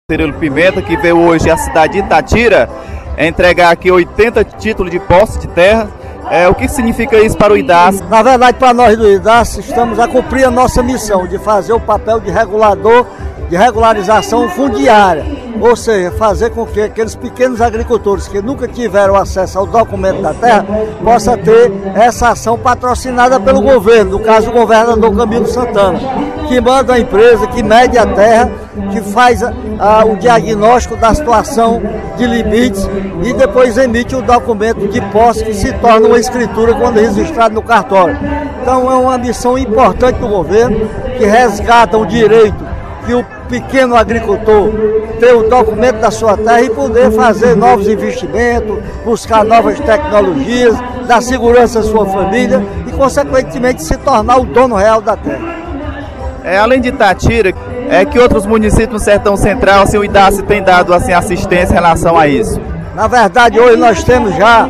Cirilo Pimenta, que veio hoje à cidade de Itatira entregar aqui 80 títulos de posse de terra. O que significa isso para o IDAS? Na verdade, para nós do IDAS, estamos a cumprir a nossa missão de fazer o papel de regulador, de regularização fundiária, ou seja, fazer com que aqueles pequenos agricultores que nunca tiveram acesso ao documento da terra possa ter essa ação patrocinada pelo governo, no caso o governador Camilo Santana, que manda a empresa, que mede a terra, que faz o diagnóstico da situação de limites e depois emite o documento de posse que se torna uma escritura quando registrado no cartório. Então é uma missão importante do governo que resgata o direito que o pequeno agricultor ter o documento da sua terra e poder fazer novos investimentos, buscar novas tecnologias, dar segurança à sua família e consequentemente se tornar o dono real da terra. Além de Itatira, que outros municípios no Sertão Central, assim, o IDAS tem dado assim, assistência em relação a isso? Na verdade, hoje nós temos já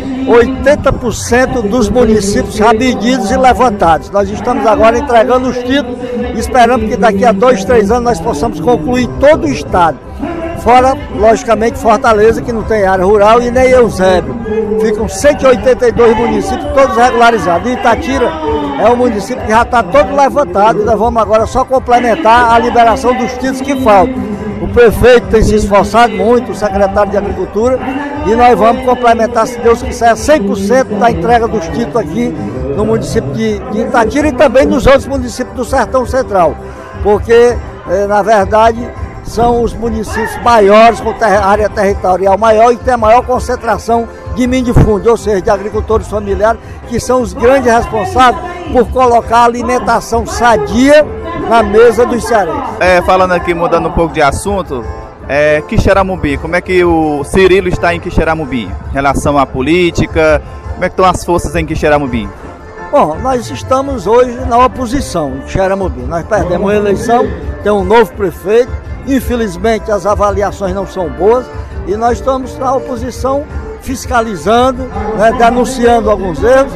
80% dos municípios já medidos e levantados. Nós estamos agora entregando os títulos e esperamos que daqui a 2, 3 anos nós possamos concluir todo o estado. Fora, logicamente, Fortaleza, que não tem área rural, e nem Eusébio. Ficam 182 municípios, todos regularizados. E Itatira é um município que já está todo levantado, e nós vamos agora só complementar a liberação dos títulos que faltam. O prefeito tem se esforçado muito, o secretário de Agricultura, e nós vamos complementar, se Deus quiser, 100% da entrega dos títulos aqui no município de Itatira e também nos outros municípios do Sertão Central, porque, na verdade, são os municípios maiores, com área territorial maior e tem a maior concentração de minifúndio, ou seja, de agricultores familiares, que são os grandes responsáveis por colocar a alimentação sadia na mesa dos cearenses. Falando aqui, mudando um pouco de assunto, Quixeramobim, como é que o Cirilo está em Quixeramobim? Em relação à política, como é que estão as forças em Quixeramobim? Bom, nós estamos hoje na oposição em Quixeramobim. Nós perdemos a eleição, tem um novo prefeito, infelizmente as avaliações não são boas e nós estamos na oposição fiscalizando, denunciando alguns erros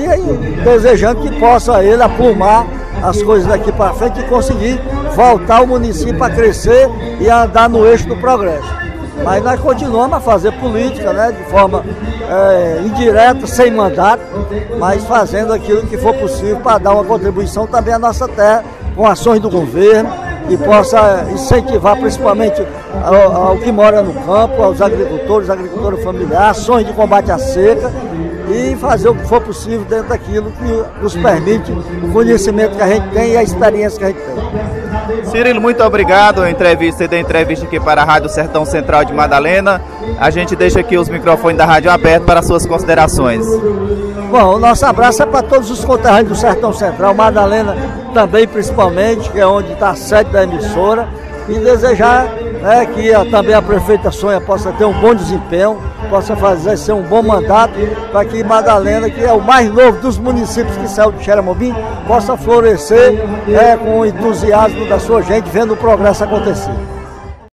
e desejando que possa ele aprumar as coisas daqui para frente e conseguir voltar o município a crescer e a andar no eixo do progresso. Mas nós continuamos a fazer política, de forma indireta, sem mandato, mas fazendo aquilo que for possível para dar uma contribuição também à nossa terra, com ações do governo, e possa incentivar principalmente ao que mora no campo, aos agricultores agricultores familiares, ações de combate à seca e fazer o que for possível dentro daquilo que nos permite o conhecimento que a gente tem e a experiência que a gente tem. Cirilo, muito obrigado pela entrevista aqui para a Rádio Sertão Central de Madalena. A gente deixa aqui os microfones da rádio abertos para suas considerações. Bom, o nosso abraço é para todos os conterrâneos do Sertão Central, Madalena também principalmente, que é onde está a sede da emissora, e desejar que também a prefeita Sônia possa ter um bom desempenho, possa ser um bom mandato, para que Madalena, que é o mais novo dos municípios que saiu de Quixeramobim, possa florescer com o entusiasmo da sua gente, vendo o progresso acontecer.